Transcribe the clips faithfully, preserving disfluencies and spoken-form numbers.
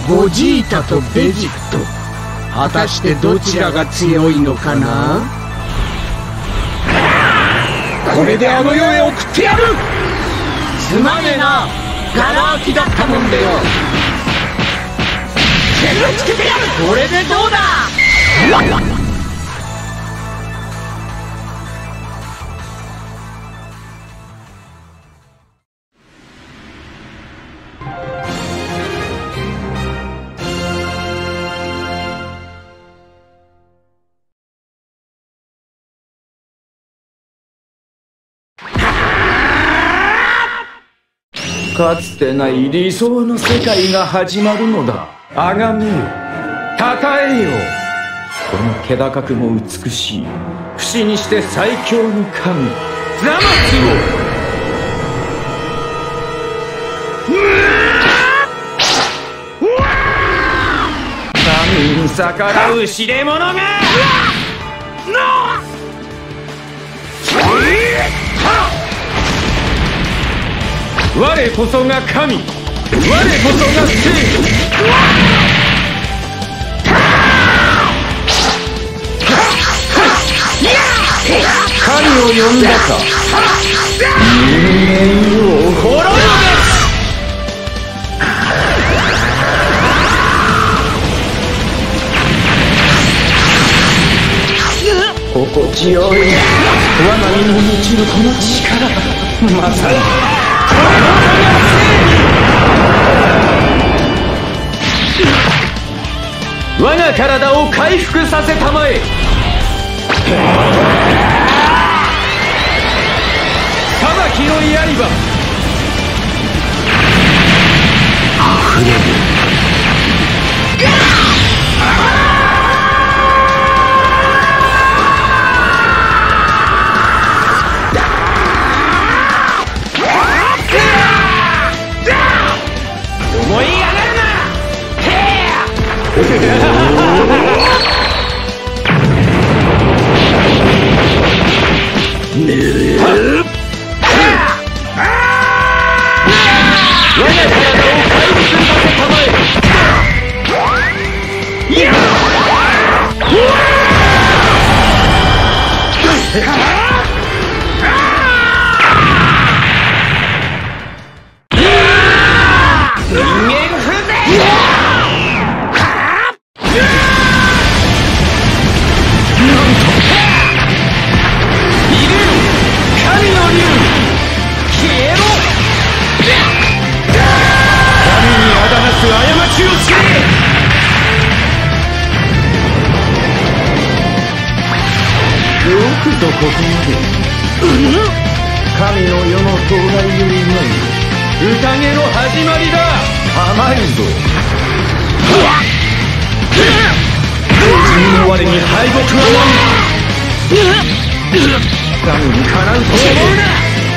ゴジータとベジット、果たしてどちらが強いのかな。これであの世へ送ってやる。すまねえな、ガラ空きだったもんでよ。全部つけてやる。これでどうだ。 かつてない理想の世界が始まるのだ。あがめよ、たたえよ。この気高くも美しい、不死にして最強の神ザマスを。神に逆らう痴れ者が。我こそが神、我こそが正義。神を呼んだか。人間を滅ぼせ。心地よい我が身に満ちるこの力、まさに我が体を回復させたまえ。裁きの刃あふれる。思い上がるな。我が体を回復させたまえ。よくぞここまで。神の世の到来を祝う宴の始まりだ。甘いぞ。自分の我に敗北はない。神にかなうと思うな。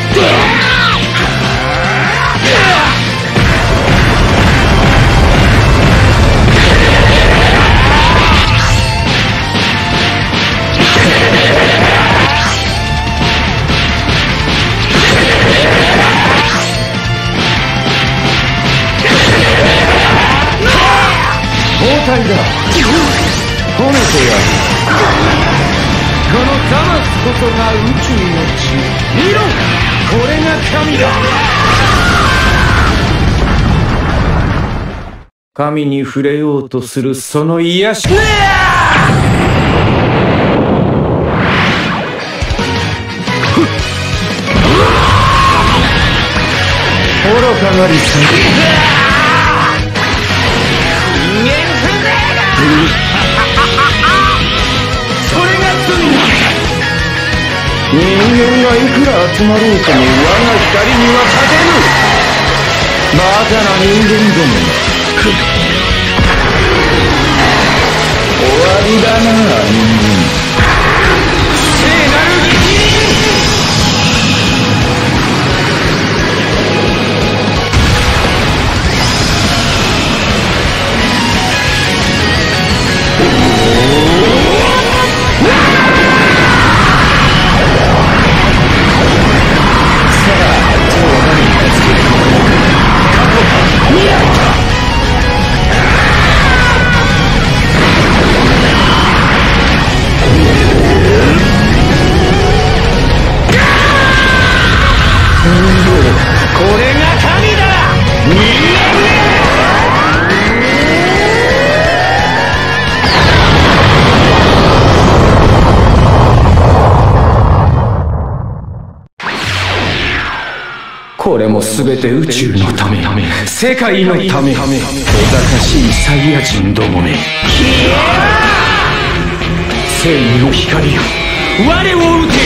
包帯だ。褒めてやる。このザマスこそが宇宙の地。見ろ、これが神だ。神に触れようとするその癒し。愚かなりさん。人間がいくら集まろうとも我が光には勝てぬ。バカな人間どもが終わりだな、人間。聖なる力これも全て宇宙のため、世界のため、小賢しいサイヤ人どもめ。正義の光よ、我を撃て。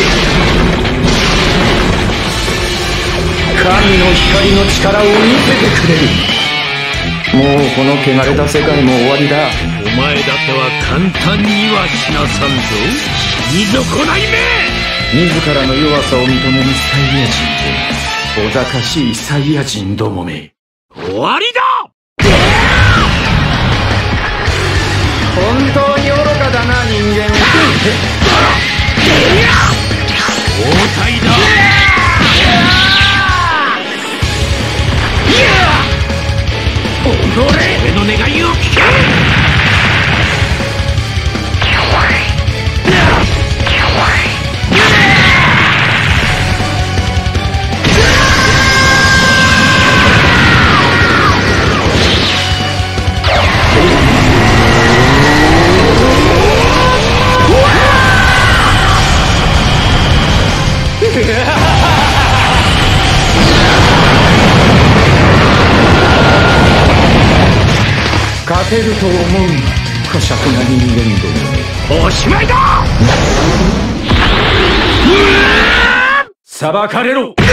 神の光の力を見せてくれる。もうこの汚れた世界も終わりだ。 お前だけは簡単には死なさんぞ。いぞこないめ。 自らの弱さを認めるサイヤ人と小賢しいサイヤ人どもめ。 終わりだ。 本当に愚かだな人間は。 応対だ。俺の願いを聞け。 勝てると思う呵責な人間ども。 おしまいだ。 裁かれろ。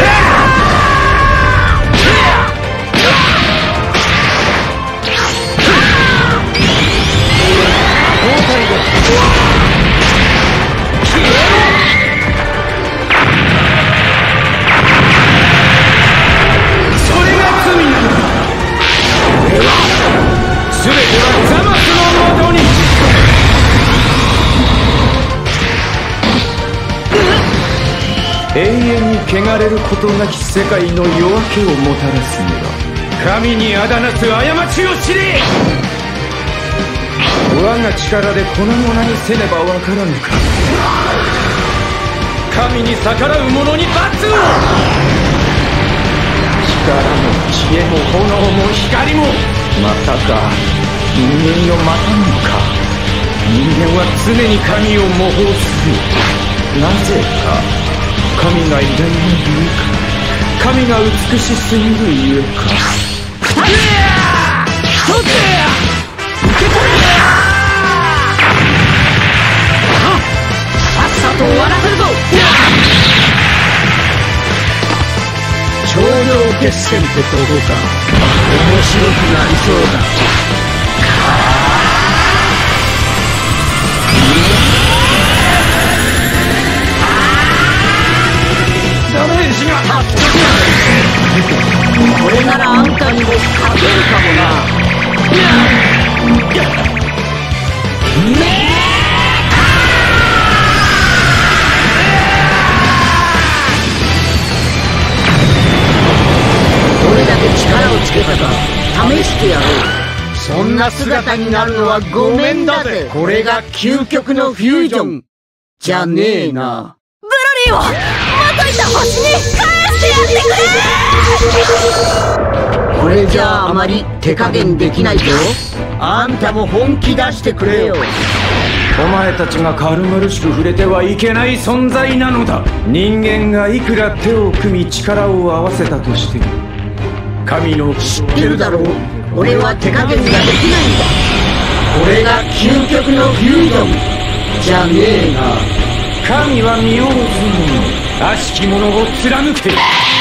永遠に汚れることなき世界の夜明けをもたらすのだ。神にあだなす過ちを知れ。我が力で粉々にせねばわからぬか。神に逆らう者に罰を。力も知恵も炎も光もまさか人間をまたぬのか。人間は常に神を模倣する。なぜか神が偉大なゆえか、神が美しすぎるゆえか。 一つ受け取れ。さっさと終わらせるぞ。頂上決戦ってどこか面白くなりそうだ。これならあんたにも勝てるかもな。どれだけ力をつけたか試してやろう。そんな姿になるのはごめんだぜ。これが究極のフュージョンじゃねえな。 ブロリーをまといた星に返してやってくれ。 これじゃああまり手加減できないぞ。あんたも本気出してくれよ。 お前たちが軽々しく触れてはいけない存在なのだ。人間がいくら手を組み力を合わせたとしても神の知ってるだろう。俺は手加減ができないんだ。これが究極のフュージョンじゃねえな。 神は見下ろす者、悪しき者を貫け。